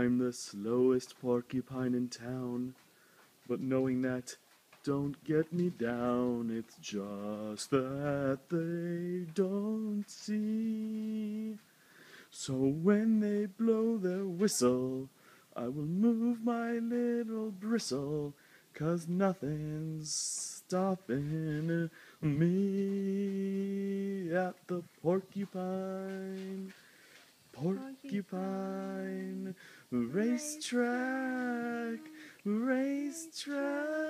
I'm the slowest porcupine in town, but knowing that don't get me down. It's just that they don't see. So when they blow their whistle, I will move my little bristle, 'cause nothing's stopping me at the Porcupine. Porcupine, racetrack, racetrack.